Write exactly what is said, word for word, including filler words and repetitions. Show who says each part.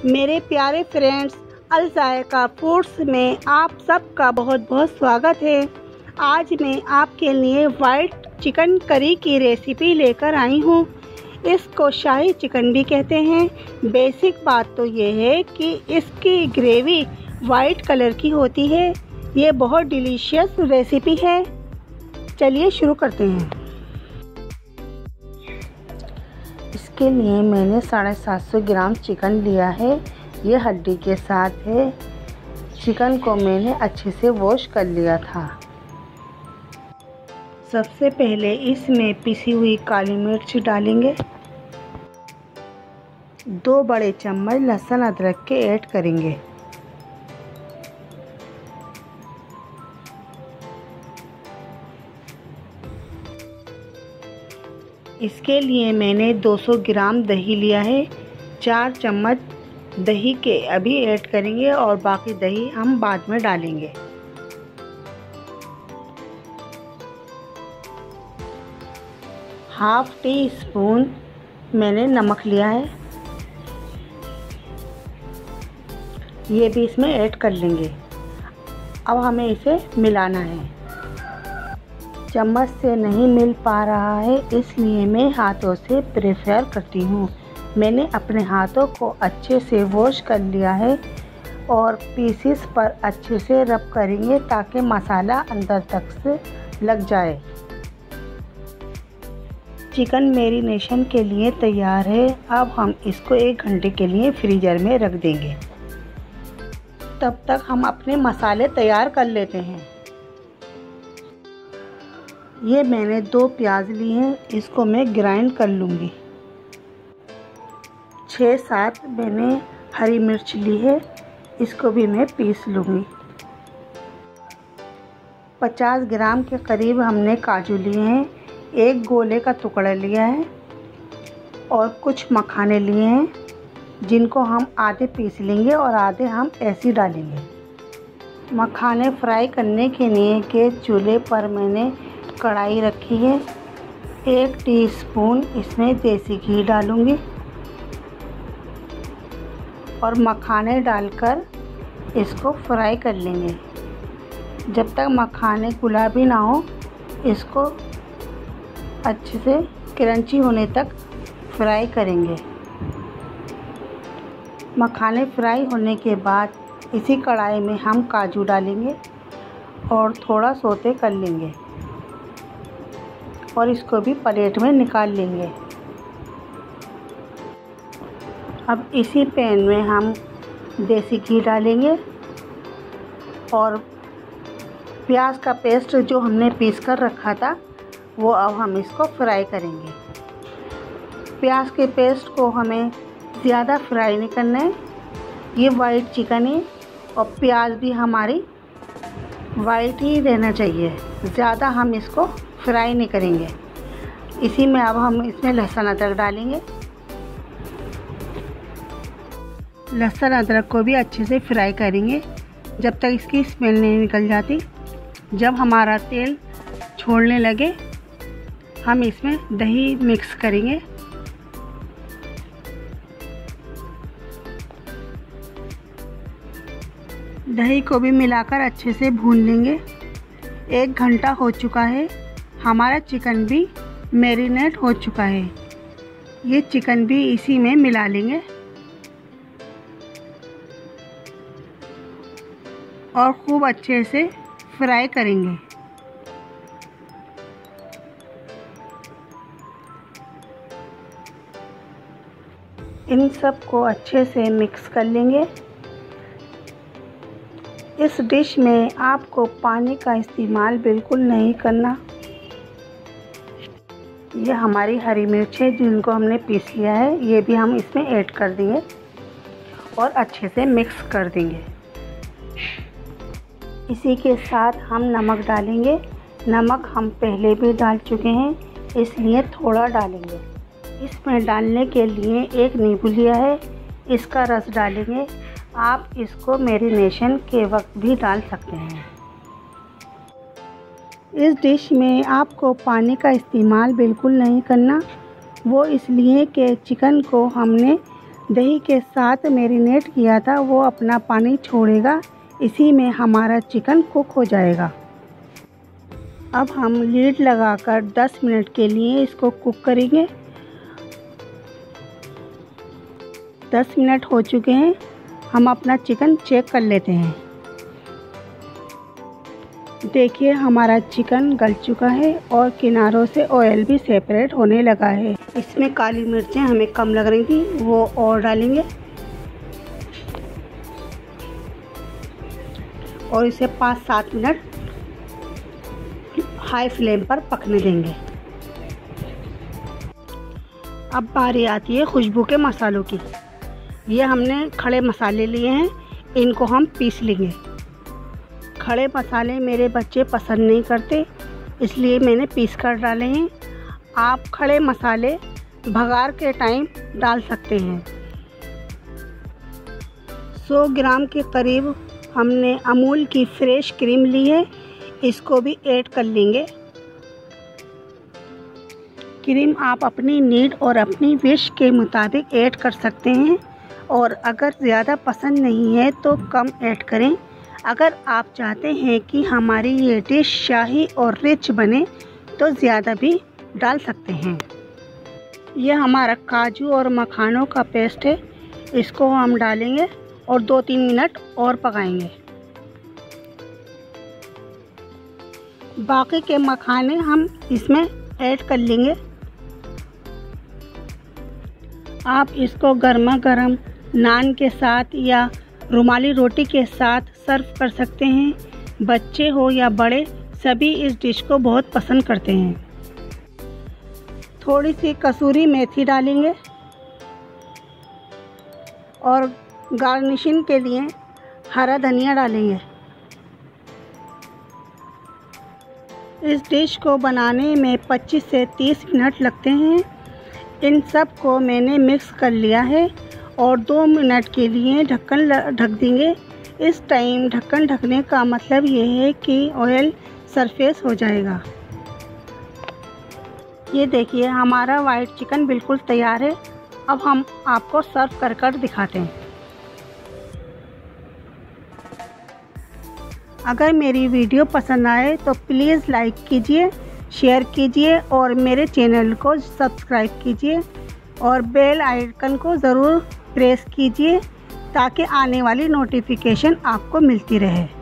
Speaker 1: मेरे प्यारे फ्रेंड्स, अल जायका फूड्स में आप सबका बहुत बहुत स्वागत है। आज मैं आपके लिए वाइट चिकन करी की रेसिपी लेकर आई हूँ। इसको शाही चिकन भी कहते हैं। बेसिक बात तो ये है कि इसकी ग्रेवी वाइट कलर की होती है। ये बहुत डिलीशियस रेसिपी है। चलिए शुरू करते हैं। इसके लिए मैंने साढ़े सात सौ ग्राम चिकन लिया है। ये हड्डी के साथ है। चिकन को मैंने अच्छे से वॉश कर लिया था। सबसे पहले इसमें पिसी हुई काली मिर्च डालेंगे। दो बड़े चम्मच लहसुन अदरक के ऐड करेंगे। इसके लिए मैंने दो सौ ग्राम दही लिया है। चार चम्मच दही के अभी ऐड करेंगे और बाकी दही हम बाद में डालेंगे। हाफ टी स्पून मैंने नमक लिया है, ये भी इसमें ऐड कर लेंगे। अब हमें इसे मिलाना है। चम्मच से नहीं मिल पा रहा है, इसलिए मैं हाथों से प्रेफर करती हूँ। मैंने अपने हाथों को अच्छे से वॉश कर लिया है और पीसेस पर अच्छे से रब करेंगे ताकि मसाला अंदर तक से लग जाए। चिकन मैरिनेशन के लिए तैयार है। अब हम इसको एक घंटे के लिए फ्रीज़र में रख देंगे। तब तक हम अपने मसाले तैयार कर लेते हैं। ये मैंने दो प्याज लिए हैं, इसको मैं ग्राइंड कर लूँगी। छः सात मैंने हरी मिर्च ली है, इसको भी मैं पीस लूँगी। पचास ग्राम के करीब हमने काजू लिए हैं। एक गोले का टुकड़ा लिया है और कुछ मखाने लिए हैं, जिनको हम आधे पीस लेंगे और आधे हम ऐसे डालेंगे। मखाने फ्राई करने के लिए के चूल्हे पर मैंने कढ़ाई रखी है। एक टीस्पून इसमें देसी घी डालूंगी और मखाने डालकर इसको फ्राई कर लेंगे। जब तक मखाने गुलाबी ना हो, इसको अच्छे से क्रंची होने तक फ्राई करेंगे। मखाने फ्राई होने के बाद इसी कढ़ाई में हम काजू डालेंगे और थोड़ा सौते कर लेंगे और इसको भी प्लेट में निकाल लेंगे। अब इसी पैन में हम देसी घी डालेंगे और प्याज का पेस्ट जो हमने पीस कर रखा था वो अब हम इसको फ्राई करेंगे। प्याज के पेस्ट को हमें ज़्यादा फ्राई नहीं करना है। ये वाइट चिकन है और प्याज भी हमारी वाइट ही रहना चाहिए, ज़्यादा हम इसको फ्राई नहीं करेंगे। इसी में अब हम इसमें लहसुन अदरक डालेंगे। लहसुन अदरक को भी अच्छे से फ्राई करेंगे जब तक इसकी स्मेल नहीं निकल जाती। जब हमारा तेल छोड़ने लगे, हम इसमें दही मिक्स करेंगे। दही को भी मिलाकर अच्छे से भून लेंगे। एक घंटा हो चुका है, हमारा चिकन भी मैरिनेट हो चुका है। ये चिकन भी इसी में मिला लेंगे और खूब अच्छे से फ्राई करेंगे। इन सब को अच्छे से मिक्स कर लेंगे। इस डिश में आपको पानी का इस्तेमाल बिल्कुल नहीं करना। ये हमारी हरी मिर्च है जिनको हमने पीस लिया है, ये भी हम इसमें ऐड कर देंगे और अच्छे से मिक्स कर देंगे। इसी के साथ हम नमक डालेंगे। नमक हम पहले भी डाल चुके हैं, इसलिए थोड़ा डालेंगे। इसमें डालने के लिए एक नींबू लिया है, इसका रस डालेंगे। आप इसको मैरिनेशन के वक्त भी डाल सकते हैं। इस डिश में आपको पानी का इस्तेमाल बिल्कुल नहीं करना। वो इसलिए कि चिकन को हमने दही के साथ मैरिनेट किया था वो अपना पानी छोड़ेगा। इसी में हमारा चिकन कुक हो जाएगा। अब हम लीड लगाकर दस मिनट के लिए इसको कुक करेंगे। दस मिनट हो चुके हैं। हम अपना चिकन चेक कर लेते हैं। देखिए हमारा चिकन गल चुका है और किनारों से ऑयल भी सेपरेट होने लगा है। इसमें काली मिर्चें हमें कम लग रही थी, वो और डालेंगे और इसे पाँच सात मिनट हाई फ्लेम पर पकने देंगे। अब बारी आती है खुशबू के मसालों की। ये हमने खड़े मसाले लिए हैं, इनको हम पीस लेंगे। खड़े मसाले मेरे बच्चे पसंद नहीं करते, इसलिए मैंने पीस कर डाले हैं। आप खड़े मसाले भगार के टाइम डाल सकते हैं। सौ ग्राम के करीब हमने अमूल की फ्रेश क्रीम ली है, इसको भी ऐड कर लेंगे। क्रीम आप अपनी नीड और अपनी विश के मुताबिक ऐड कर सकते हैं और अगर ज़्यादा पसंद नहीं है तो कम ऐड करें। अगर आप चाहते हैं कि हमारी ये डिश शाही और रिच बने तो ज़्यादा भी डाल सकते हैं। ये हमारा काजू और मखानों का पेस्ट है, इसको हम डालेंगे और दो तीन मिनट और पकाएंगे। बाकी के मखाने हम इसमें ऐड कर लेंगे। आप इसको गर्मा गर्म नान के साथ या रुमाली रोटी के साथ सर्व कर सकते हैं। बच्चे हो या बड़े सभी इस डिश को बहुत पसंद करते हैं। थोड़ी सी कसूरी मेथी डालेंगे और गार्निशिंग के लिए हरा धनिया डालेंगे। इस डिश को बनाने में पच्चीस से तीस मिनट लगते हैं। इन सब को मैंने मिक्स कर लिया है और दो मिनट के लिए ढक्कन ढक देंगे। इस टाइम ढक्कन ढकने का मतलब ये है कि ऑयल सरफेस हो जाएगा। ये देखिए हमारा वाइट चिकन बिल्कुल तैयार है। अब हम आपको सर्व कर कर दिखाते हैं। अगर मेरी वीडियो पसंद आए तो प्लीज़ लाइक कीजिए, शेयर कीजिए और मेरे चैनल को सब्सक्राइब कीजिए और बेल आइकन को ज़रूर प्रेस कीजिए ताकि आने वाली नोटिफिकेशन आपको मिलती रहे।